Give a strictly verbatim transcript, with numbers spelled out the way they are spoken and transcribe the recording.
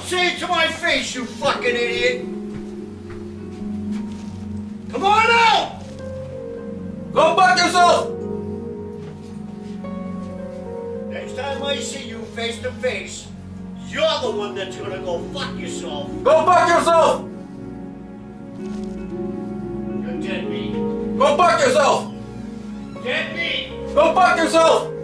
say it to my face, you fucking idiot! Come on out! Go fuck yourself! Next time I see you face to face, you're the one that's gonna go fuck yourself. Go fuck yourself! You're dead meat. Go fuck yourself! Dead meat! Go fuck yourself!